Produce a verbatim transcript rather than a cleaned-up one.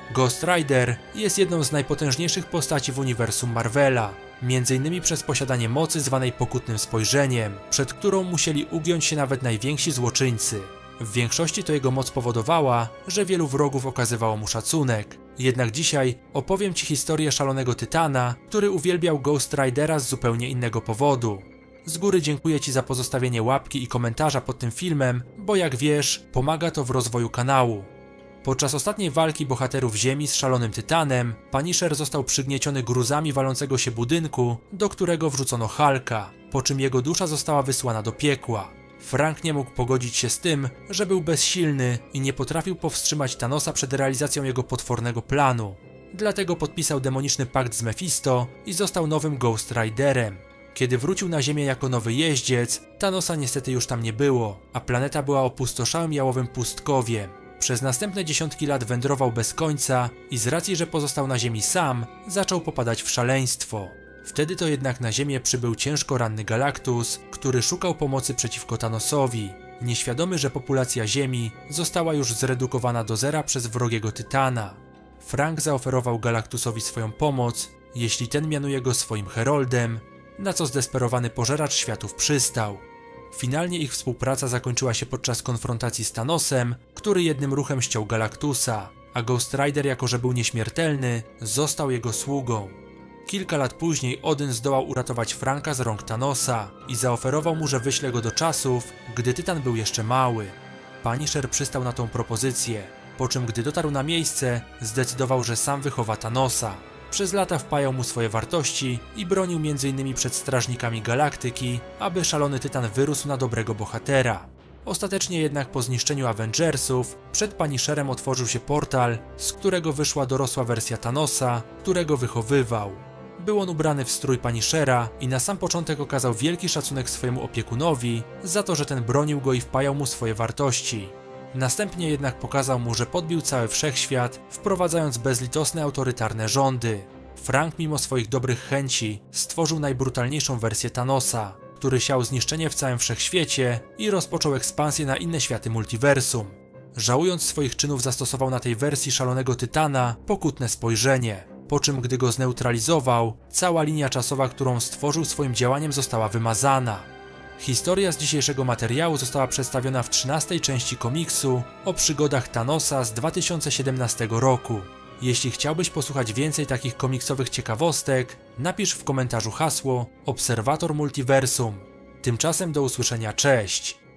Ghost Rider jest jedną z najpotężniejszych postaci w uniwersum Marvela, między innymi przez posiadanie mocy zwanej pokutnym spojrzeniem, przed którą musieli ugiąć się nawet najwięksi złoczyńcy. W większości to jego moc powodowała, że wielu wrogów okazywało mu szacunek. Jednak dzisiaj opowiem Ci historię szalonego Tytana, który uwielbiał Ghost Ridera z zupełnie innego powodu. Z góry dziękuję Ci za pozostawienie łapki i komentarza pod tym filmem, bo jak wiesz, pomaga to w rozwoju kanału. Podczas ostatniej walki bohaterów Ziemi z szalonym Tytanem, Punisher został przygnieciony gruzami walącego się budynku, do którego wrzucono Hulka, po czym jego dusza została wysłana do piekła. Frank nie mógł pogodzić się z tym, że był bezsilny i nie potrafił powstrzymać Thanosa przed realizacją jego potwornego planu. Dlatego podpisał demoniczny pakt z Mephisto i został nowym Ghost Riderem. Kiedy wrócił na Ziemię jako nowy jeździec, Thanosa niestety już tam nie było, a planeta była opustoszałym jałowym pustkowiem. Przez następne dziesiątki lat wędrował bez końca i z racji, że pozostał na Ziemi sam, zaczął popadać w szaleństwo. Wtedy to jednak na Ziemię przybył ciężko ranny Galactus, który szukał pomocy przeciwko Thanosowi, nieświadomy, że populacja Ziemi została już zredukowana do zera przez wrogiego Tytana. Frank zaoferował Galactusowi swoją pomoc, jeśli ten mianuje go swoim heroldem, na co zdesperowany pożeracz światów przystał. Finalnie ich współpraca zakończyła się podczas konfrontacji z Thanosem, który jednym ruchem ściął Galactusa, a Ghost Rider, jako że był nieśmiertelny, został jego sługą. Kilka lat później Odyn zdołał uratować Franka z rąk Thanosa i zaoferował mu, że wyśle go do czasów, gdy Tytan był jeszcze mały. Punisher przystał na tą propozycję, po czym gdy dotarł na miejsce, zdecydował, że sam wychowa Thanosa. Przez lata wpajał mu swoje wartości i bronił między innymi przed strażnikami galaktyki, aby szalony Tytan wyrósł na dobrego bohatera. Ostatecznie jednak po zniszczeniu Avengersów przed Punisherem otworzył się portal, z którego wyszła dorosła wersja Thanosa, którego wychowywał. Był on ubrany w strój Punishera i na sam początek okazał wielki szacunek swojemu opiekunowi za to, że ten bronił go i wpajał mu swoje wartości. Następnie jednak pokazał mu, że podbił cały wszechświat, wprowadzając bezlitosne autorytarne rządy. Frank mimo swoich dobrych chęci stworzył najbrutalniejszą wersję Thanosa, który siał zniszczenie w całym wszechświecie i rozpoczął ekspansję na inne światy multiversum. Żałując swoich czynów, zastosował na tej wersji szalonego Tytana pokutne spojrzenie, po czym gdy go zneutralizował, cała linia czasowa, którą stworzył swoim działaniem, została wymazana. Historia z dzisiejszego materiału została przedstawiona w trzynastej części komiksu o przygodach Thanosa z dwa tysiące siedemnastego roku. Jeśli chciałbyś posłuchać więcej takich komiksowych ciekawostek, napisz w komentarzu hasło Obserwator Multiversum. Tymczasem do usłyszenia, cześć!